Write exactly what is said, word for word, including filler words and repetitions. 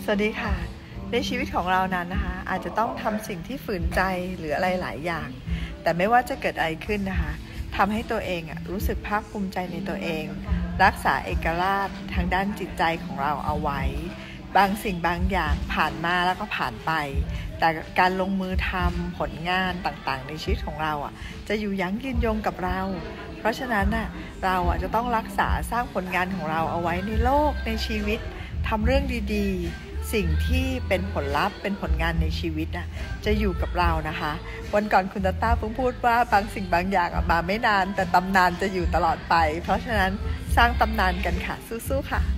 สวัสดีค่ะในชีวิตของเรานั้นนะคะอาจจะต้องทำสิ่งที่ฝืนใจหรืออะไรหลายอย่างแต่ไม่ว่าจะเกิดอะไรขึ้นนะคะทำให้ตัวเองอ่ะรู้สึกภาคภูมิใจในตัวเองรักษาเอกราชทางด้านจิตใจของเราเอาไว้บางสิ่งบางอย่างผ่านมาแล้วก็ผ่านไปแต่การลงมือทำผลงานต่างๆในชีวิตของเราอ่ะจะอยู่ยั้งยืนยงกับเราเพราะฉะนั้นน่ะเราอ่ะจะต้องรักษาสร้างผลงานของเราเอาไว้ในโลกในชีวิตทำเรื่องดีๆสิ่งที่เป็นผลลัพธ์เป็นผลงานในชีวิตอ่ะจะอยู่กับเรานะคะวันก่อนคุณตาต้าเพิ่งพูดว่าบางสิ่งบางอย่างมาไม่นานแต่ตำนานจะอยู่ตลอดไปเพราะฉะนั้นสร้างตำนานกันค่ะสู้ๆค่ะ